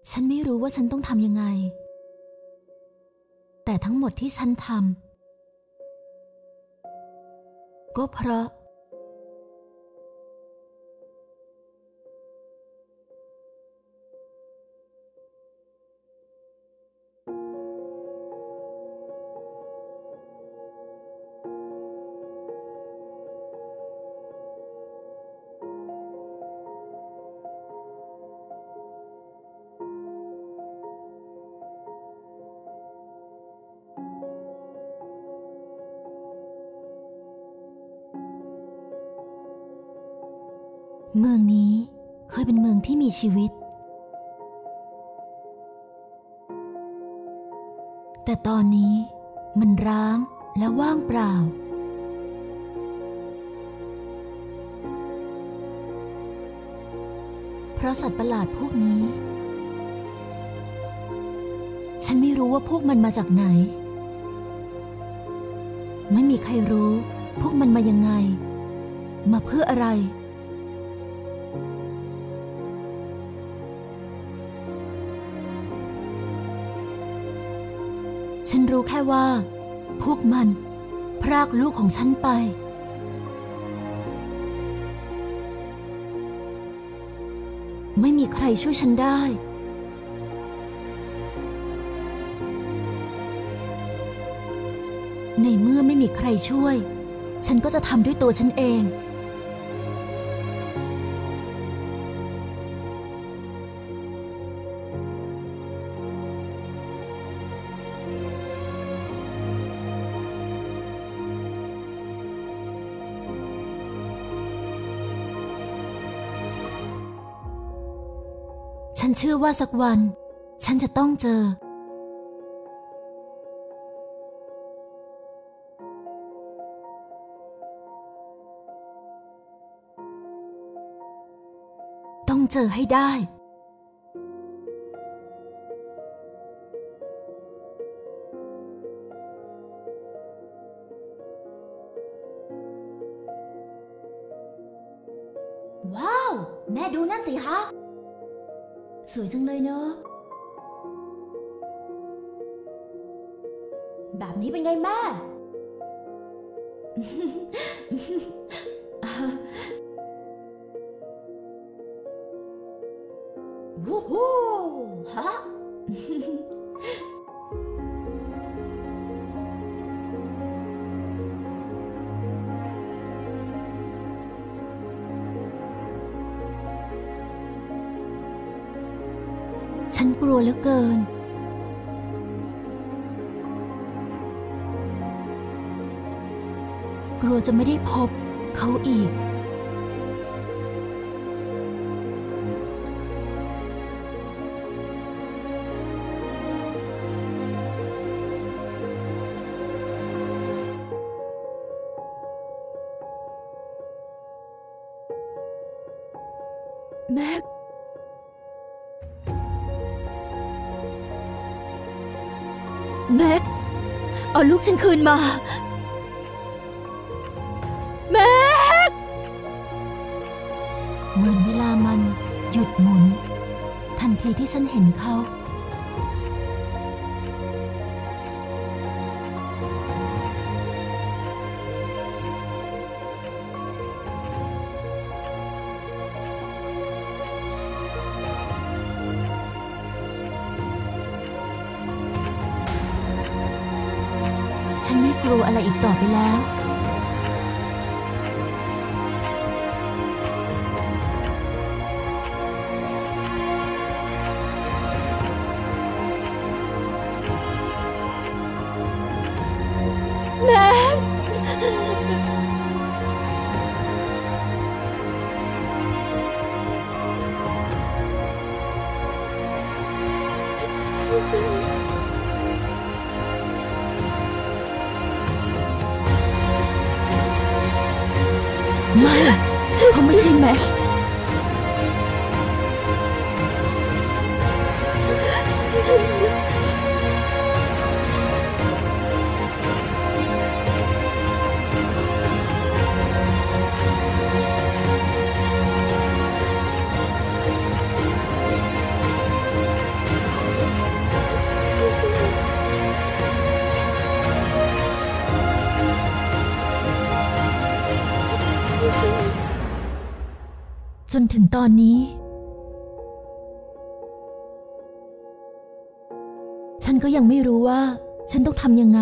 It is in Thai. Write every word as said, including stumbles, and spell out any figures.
ฉันไม่รู้ว่าฉันต้องทำยังไงแต่ทั้งหมดที่ฉันทำก็เพราะเมืองนี้เคยเป็นเมืองที่มีชีวิตแต่ตอนนี้มันร้างและว่างเปล่าเพราะสัตว์ประหลาดพวกนี้ฉันไม่รู้ว่าพวกมันมาจากไหนไม่มีใครรู้พวกมันมายังไงมาเพื่ออะไรฉันรู้แค่ว่าพวกมันพรากลูกของฉันไปไม่มีใครช่วยฉันได้ในเมื่อไม่มีใครช่วยฉันก็จะทำด้วยตัวฉันเองฉันเชื่อว่าสักวันฉันจะต้องเจอต้องเจอให้ได้ว้าวแม่ดูนั่นสิฮะสวยจังเลยเนอะแบบนี้เป็นไงแม่ วู้ฮู้ฮะ ฉันกลัวเหลือเกินกลัวจะไม่ได้พบเขาอีกแม็กแม็กเอาลูกฉันคืนมาแม็กเหมือนเวลามันหยุดหมุนทันทีที่ฉันเห็นเขาฉันไม่กลัวอะไรอีกต่อไปแล้วแม็กไม่เขาไม่ใช่แม็กจนถึงตอนนี้ฉันก็ยังไม่รู้ว่าฉันต้องทำยังไง